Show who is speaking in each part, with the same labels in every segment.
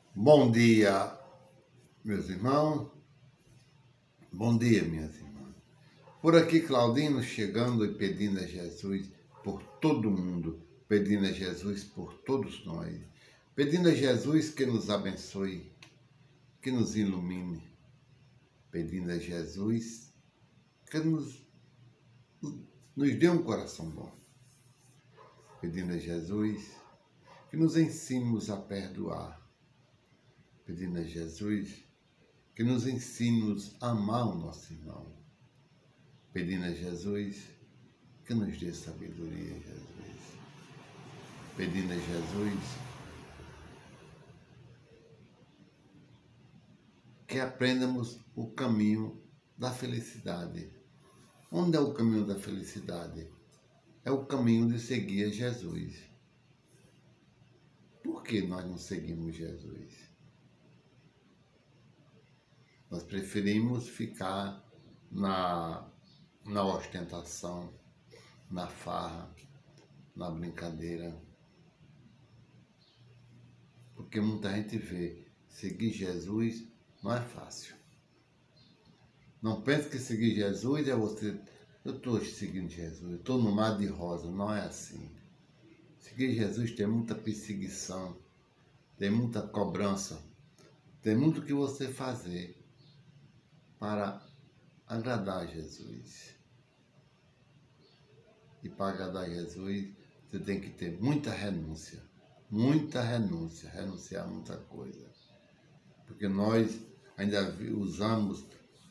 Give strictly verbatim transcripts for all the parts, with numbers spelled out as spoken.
Speaker 1: Bom dia, meus irmãos. Bom dia, minhas irmãs. Por aqui, Claudino chegando e pedindo a Jesus por todo mundo, pedindo a Jesus por todos nós, pedindo a Jesus que nos abençoe, que nos ilumine, pedindo a Jesus que nos, nos dê um coração bom, pedindo a Jesus que nos ensine a perdoar, pedindo a Jesus que nos ensine a amar o nosso irmão, pedindo a Jesus que nos dê sabedoria, Jesus, pedindo a Jesus que aprendamos o caminho da felicidade. Onde é o caminho da felicidade? É o caminho de seguir a Jesus. Por que nós não seguimos Jesus? Nós preferimos ficar na, na ostentação, na farra, na brincadeira. Porque muita gente vê, seguir Jesus não é fácil. Não pense que seguir Jesus é você... Eu estou seguindo Jesus, eu estou no mar de rosa. Não é assim. Seguir Jesus tem muita perseguição, tem muita cobrança, tem muito que você fazer para agradar a Jesus. E para agradar a Jesus, você tem que ter muita renúncia. Muita renúncia. Renunciar a muita coisa. Porque nós ainda usamos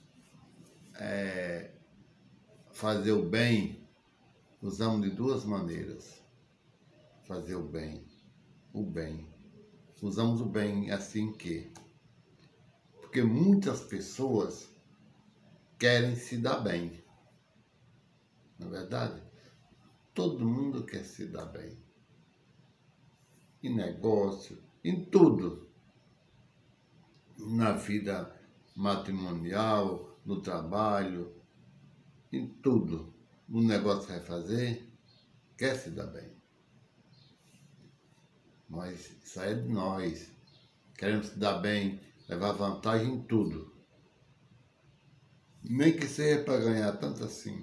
Speaker 1: é, fazer o bem, usamos de duas maneiras. Fazer o bem. O bem. Usamos o bem assim que... Porque muitas pessoas querem se dar bem. Não é verdade? Todo mundo quer se dar bem. Em negócio, em tudo. Na vida matrimonial, no trabalho, em tudo. No negócio que vai fazer, quer se dar bem. Mas isso aí é de nós. Queremos se dar bem, levar vantagem em tudo. Nem que seja para ganhar tanto assim.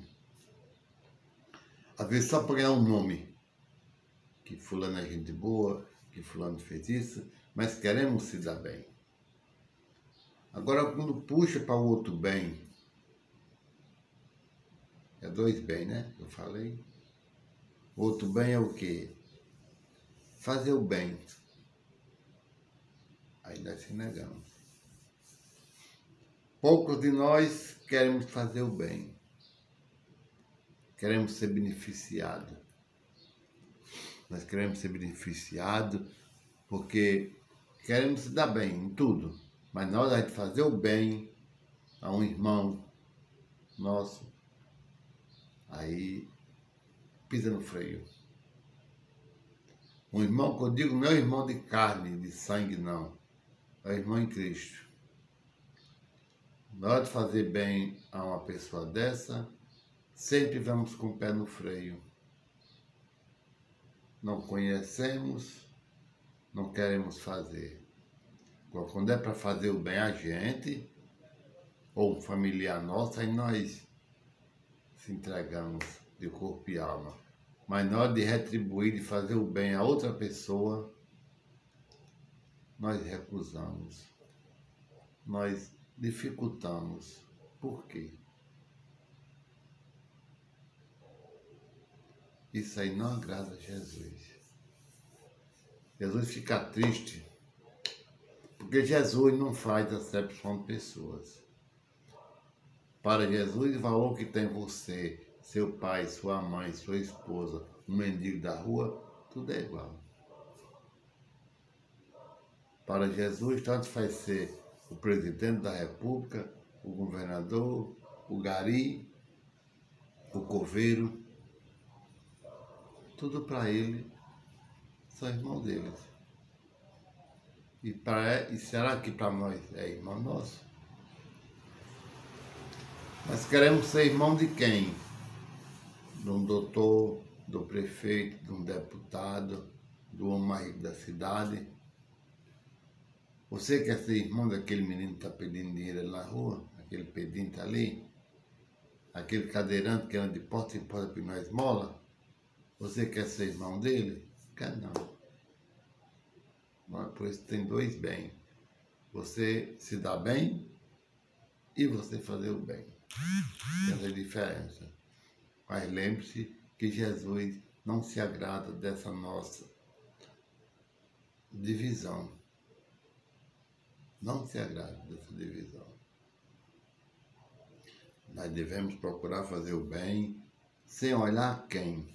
Speaker 1: Às vezes só para ganhar um nome. Que fulano é gente boa, que fulano fez isso, mas queremos se dar bem. Agora, quando puxa para o outro bem, é dois bem, né? Eu falei. O outro bem é o quê? Fazer o bem. Aí nós se negamos. Poucos de nós queremos fazer o bem. Queremos ser beneficiados. Nós queremos ser beneficiados porque queremos se dar bem em tudo. Mas na hora de fazer o bem a um irmão nosso, aí pisa no freio. Um irmão que eu digo não é irmão de carne, de sangue, não. É irmão em Cristo. Na hora de fazer bem a uma pessoa dessa, sempre vamos com o pé no freio. Não conhecemos, não queremos fazer. Quando é para fazer o bem a gente, ou um familiar nosso, aí nós se entregamos de corpo e alma. Mas na hora de retribuir, de fazer o bem a outra pessoa, nós recusamos. Nós dificultamos. Por quê? Isso aí não agrada a Jesus. Jesus fica triste porque Jesus não faz acepção de pessoas. Para Jesus, o valor que tem você, seu pai, sua mãe, sua esposa, um mendigo da rua, tudo é igual. Para Jesus, tanto faz ser o presidente da República, o governador, o gari, o coveiro, tudo para ele são irmãos deles. E, pra, e será que para nós é irmão nosso? Nós queremos ser irmão de quem? De um doutor, do prefeito, de um deputado, do homem mais rico da cidade. Você quer ser irmão daquele menino que está pedindo dinheiro na rua? Aquele pedinte tá ali? Aquele cadeirante que anda de porta em porta para nós esmola? Você quer ser irmão dele? Quer não. Mas por isso tem dois bens. Você se dar bem e você fazer o bem. Essa é a diferença. Mas lembre-se que Jesus não se agrada dessa nossa divisão. Não se agrada dessa divisão. Nós devemos procurar fazer o bem sem olhar quem.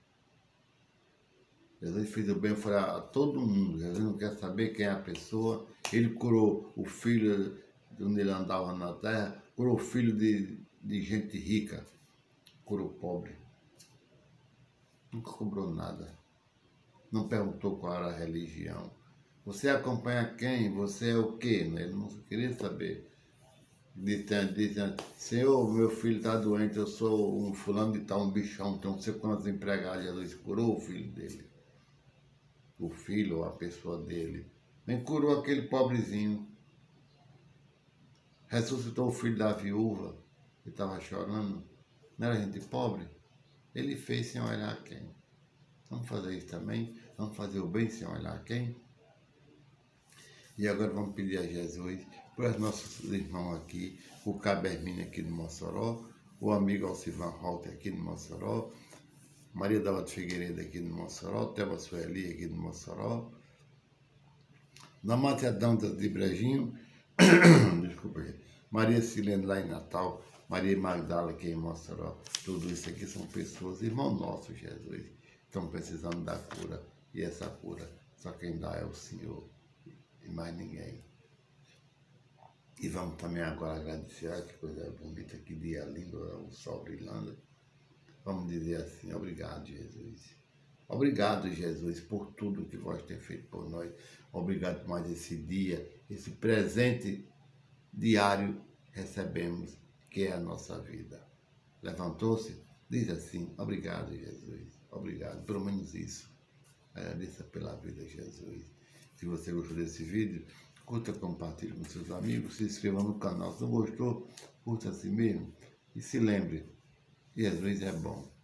Speaker 1: Jesus fez o bem a todo mundo. Jesus não quer saber quem é a pessoa. Ele curou o filho de onde ele andava na terra, curou o filho de, de gente rica, curou o pobre. Nunca cobrou nada. Não perguntou qual era a religião. Você acompanha quem? Você é o quê? Ele não queria saber. Dizendo, dizendo, Senhor, meu filho está doente, eu sou um fulano de tal, um bichão, tem não sei quantos empregados. Jesus curou o filho dele. O filho ou a pessoa dele. Nem curou aquele pobrezinho. Ressuscitou o filho da viúva, que estava chorando. Não era gente pobre? Ele fez sem olhar quem. Vamos fazer isso também? Vamos fazer o bem sem olhar quem? E agora vamos pedir a Jesus, para os nossos irmãos aqui, o Cabo Hermínio aqui de Mossoró, o amigo Alcivan Holter aqui de Mossoró, Maria Dava de Figueiredo aqui de Mossoró, Thelma Sueli aqui de Mossoró, Namate Adão de Brejinho, desculpa, Maria Silene lá em Natal, Maria Magdala aqui em Mossoró. Tudo isso aqui são pessoas, irmãos nossos, Jesus, estão precisando da cura. E essa cura, só quem dá é o Senhor e mais ninguém. E vamos também agora agradecer, olha que coisa bonita, que dia lindo, o sol brilhando. Vamos dizer assim, obrigado, Jesus. Obrigado, Jesus, por tudo que vós tem feito por nós. Obrigado por mais esse dia, esse presente diário recebemos, que é a nossa vida. Levantou-se, diz assim, obrigado, Jesus. Obrigado, pelo menos isso. Agradeça pela vida, Jesus. Se você gostou desse vídeo, curta, compartilhe com seus amigos, se inscreva no canal. Se não gostou, curta assim mesmo. E se lembre, Jesus é bom.